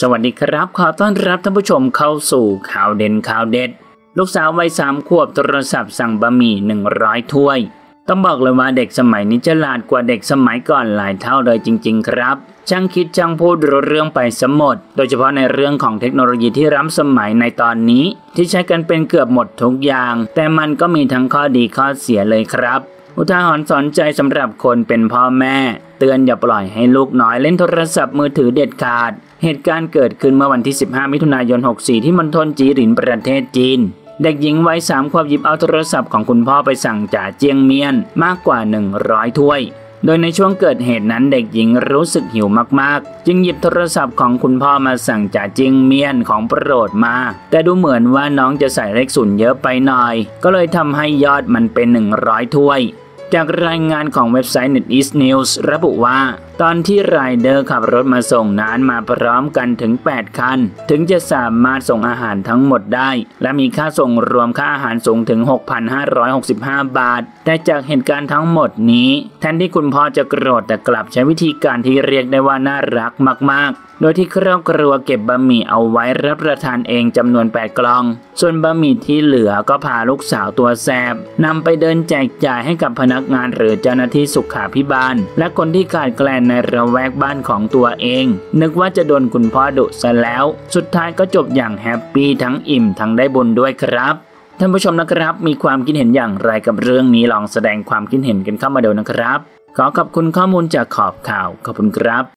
สวัสดีครับขอต้อนรับท่านผู้ชมเข้าสู่ข่าวเด่นข่าวเด็ดลูกสาววัย3 ขวบโทรศัพท์สั่งบะหมี่100 ถ้วยต้องบอกเลยว่าเด็กสมัยนี้ฉลาดกว่าเด็กสมัยก่อนหลายเท่าเลยจริงๆครับช่างคิดช่างพูดเรื่องไปสมดโดยเฉพาะในเรื่องของเทคโนโลยีที่ล้ำสมัยในตอนนี้ที่ใช้กันเป็นเกือบหมดทุกอย่างแต่มันก็มีทั้งข้อดีข้อเสียเลยครับอุทาหรณ์สอนใจสำหรับคนเป็นพ่อแม่เตือนอย่าปล่อยให้ลูกน้อยเล่นโทรศัพท์มือถือเด็ดขาดเหตุการณ์เกิดขึ้นเมื่อวันที่15 มิถุนายน 64ที่มณฑลจีหลินประเทศจีนเด็กหญิงวัย3 ขวบหยิบเอาโทรศัพท์ของคุณพ่อไปสั่งจ่าเจียงเมียนมากกว่า100 ถ้วยโดยในช่วงเกิดเหตุนั้นเด็กหญิงรู้สึกหิวมากๆจึงหยิบโทรศัพท์ของคุณพ่อมาสั่งจ่าเจียงเมียนของโปรดมาแต่ดูเหมือนว่าน้องจะใส่เลข0เยอะไปหน่อยก็เลยทำให้ยอดมันเป็น100 ถ้วยจากรายงานของเว็บไซต์ NetEase News ระบุว่าตอนที่ไรเดอร์ขับรถมาส่งนั้นมาพร้อมกันถึง8 คันถึงจะสามารถส่งอาหารทั้งหมดได้และมีค่าส่งรวมค่าอาหารสูงถึง 6,565 บาทแต่จากเหตุการณ์ทั้งหมดนี้แทนที่คุณพ่อจะโกรธแต่กลับใช้วิธีการที่เรียกได้ว่าน่ารักมากๆโดยที่ครอบครัวเก็บบะหมี่เอาไว้รับประทานเองจำนวน8 กล่องส่วนบะหมี่ที่เหลือก็พาลูกสาวตัวแสบนำไปเดินแจกจ่ายให้กับพนักงานหรือเจ้าหน้าที่สุขาภิบาลและคนที่ขาดแคลนในระแวกบ้านของตัวเองนึกว่าจะโดนคุณพ่อดุซะแล้วสุดท้ายก็จบอย่างแฮปปี้ทั้งอิ่มทั้งได้บุญด้วยครับท่านผู้ชมนะครับมีความคิดเห็นอย่างไรกับเรื่องนี้ลองแสดงความคิดเห็นกันเข้ามาดูนะครับขอขอบคุณข้อมูลจากขอบข่าวขอบคุณครับ